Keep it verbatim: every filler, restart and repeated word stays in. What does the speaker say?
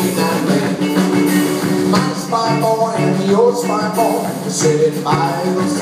and me. My spy boy and your spy boy, sitting by the